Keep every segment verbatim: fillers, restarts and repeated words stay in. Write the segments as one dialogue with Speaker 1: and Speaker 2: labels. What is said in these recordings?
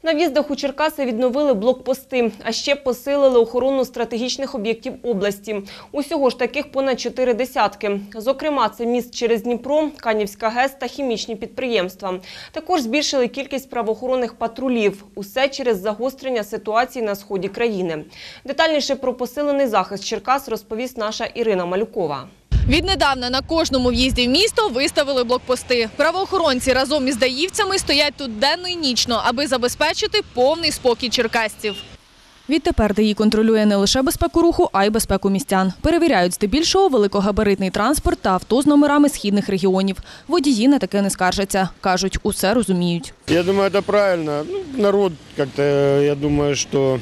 Speaker 1: На в'їздах у Черкаси відновили блокпости, а ще посилили охорону стратегічних об'єктів області. Усього ж таких понад чотири десятки. Зокрема, це міст через Дніпро, Канівська ГЕС та хімічні підприємства. Також збільшили кількість правоохоронних патрулів. Усе через загострення ситуації на сході країни. Детальніше про посилений захист Черкас розповість наша Ірина Малюкова.
Speaker 2: Віднедавна на кожному в'їзді в місто виставили блокпости. Правоохоронці разом із даївцями стоять тут денно і нічно, аби забезпечити повний спокій черкасців. Відтепер ДАІ контролює не лише безпеку руху, а й безпеку містян. Перевіряють здебільшого великогабаритний транспорт та авто з номерами східних регіонів. Водії на таке не скаржаться. Кажуть, усе розуміють.
Speaker 3: Я думаю, це правильно. Ну, народ, як-то, я думаю, що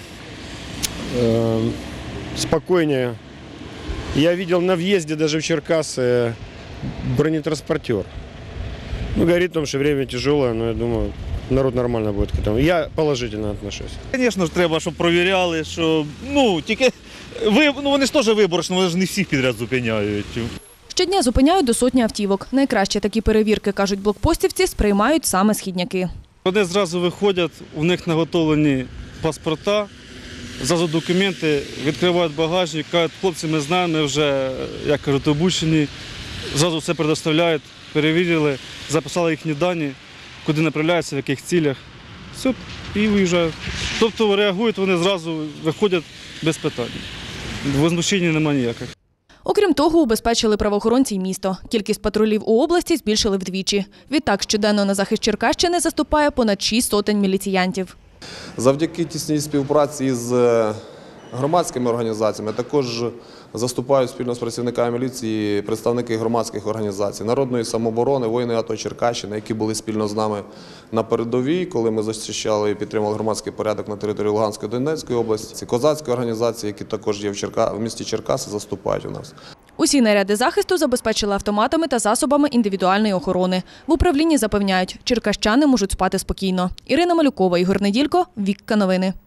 Speaker 3: е, спокійніше. Я видел на въезде даже в Черкасы бронетранспортер. Ну, говорит о том, что время тяжелое, но я думаю, народ нормально будет к этому. Я положительно отношусь.
Speaker 4: Звісно ж, треба, щоб провіряли, що, ну, тільки, ви, ну, вони ж теж виборочно, вони ж не всіх підряд зупиняють.
Speaker 2: Щодня зупиняють до сотні автівок. Найкраще такі перевірки, кажуть блокпостівці, сприймають саме східняки.
Speaker 4: Вони зразу виходять, у них наготовлені паспорта, зразу документи, відкривають багажник, кажуть, хлопці, ми знаємо, ми вже, як кажуть, обучені, зразу все предоставляють, перевірили, записали їхні дані, куди направляються, в яких цілях, все, і виїжджають. Тобто реагують вони зразу, виходять без питань. Возмущення немає ніяких.
Speaker 2: Окрім того, убезпечили правоохоронці й місто. Кількість патрулів у області збільшили вдвічі. Відтак, щоденно на захист Черкащини заступає понад шість сотень міліціянтів.
Speaker 5: Завдяки тісній співпраці з громадськими організаціями також заступають спільно з працівниками міліції представники громадських організацій, Народної самооборони, воїни АТО Черкащини, які були спільно з нами на передовій, коли ми захищали і підтримували громадський порядок на території Луганської та Донецької області. Козацькі організації, які також є в, Черка... в місті Черкаси, заступають у нас.
Speaker 2: Усі наряди захисту забезпечили автоматами та засобами індивідуальної охорони. В управлінні запевняють, черкащани можуть спати спокійно. Ірина Малюкова, Ігор Неділько, Вікка Новини.